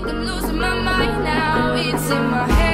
think I'm losing my mind now. It's in my head.